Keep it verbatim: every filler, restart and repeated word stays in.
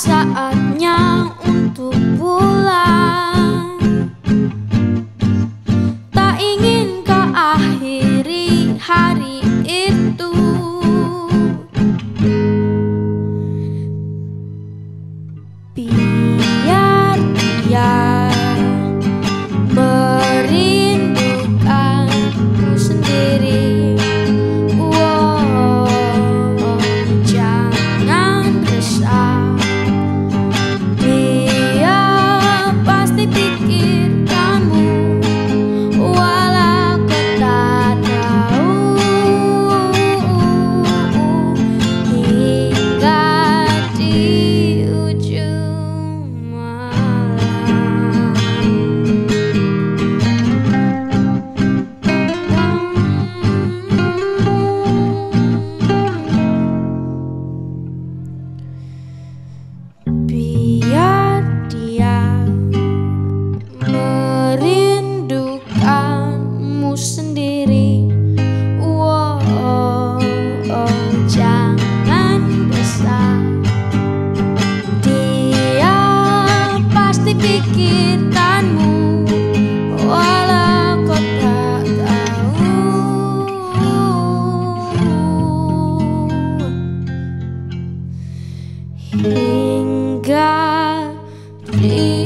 saatnya untuk pulang. Tak ingin kau akhiri hari itu. Biar dia merindukanmu sendiri. Wow, jangan resah. Dia pasti pikirkanmu, walau kau tak tahu. Hingga di ujung malam. Biar dia merindukanmu sendiri. Wow, jangan resah. Dia pasti pikirkanmu, walau kau tak tahu. Hingga di